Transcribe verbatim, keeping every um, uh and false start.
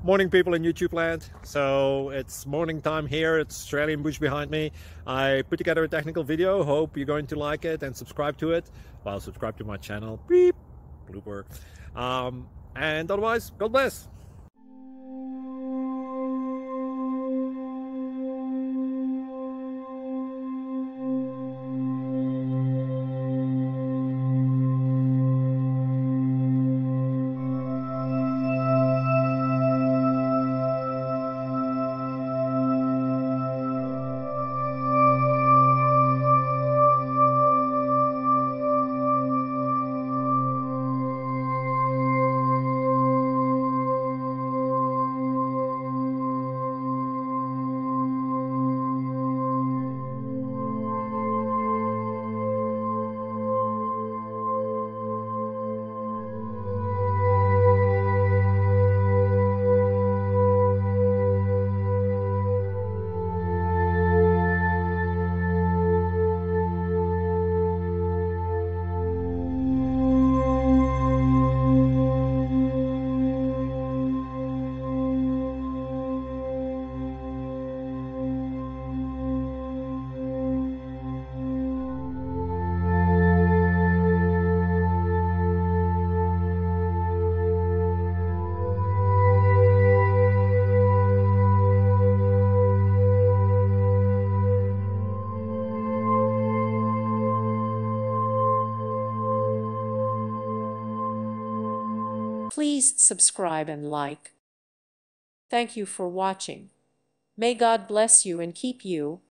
Morning, people in YouTube land. So it's morning time here. It's Australian bush behind me. I put together a technical video. Hope you're going to like it and subscribe to it. Well, subscribe to my channel. Beep, blooper. Um, and otherwise, God bless. Please subscribe and like. Thank you for watching. May God bless you and keep you.